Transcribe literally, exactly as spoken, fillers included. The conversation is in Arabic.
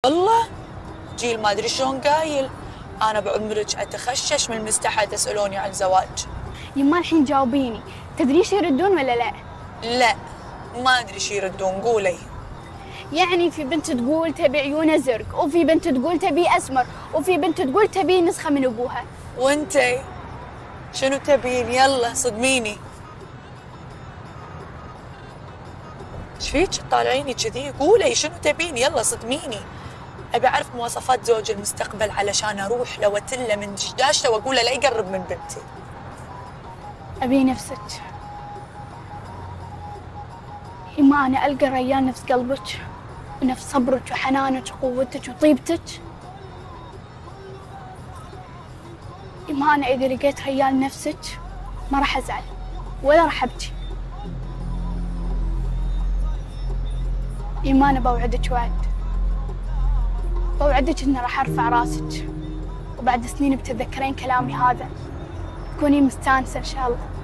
الله، جيل ما ادري شلون قايل. انا بعمرك اتخشش من المستحى تسالوني عن الزواج. يما الحين جاوبيني، تدري ايش يردون ولا لا؟ لا ما ادري ايش يردون، قولي. يعني في بنت تقول تبي عيونه زرق، وفي بنت تقول تبي اسمر، وفي بنت تقول تبي نسخه من ابوها. وانتي شنو تبين؟ يلا صدميني. ايش فيك تطالعيني كذي؟ قولي شنو تبين، يلا صدميني. ابي اعرف مواصفات زوج المستقبل علشان اروح له واتله من دشداشته واقول له لا يقرب من بنتي. ابي نفسك. يما انا القى ريال نفس قلبك ونفس صبرك وحنانك وقوتك وطيبتك. يما انا اذا لقيت ريال نفسك ما راح ازعل ولا راح ابكي. يما انا بوعدك وعد، بوعدك اني راح ارفع راسك، وبعد سنين بتتذكرين كلامي هذا تكونين مستانسه ان شاء الله.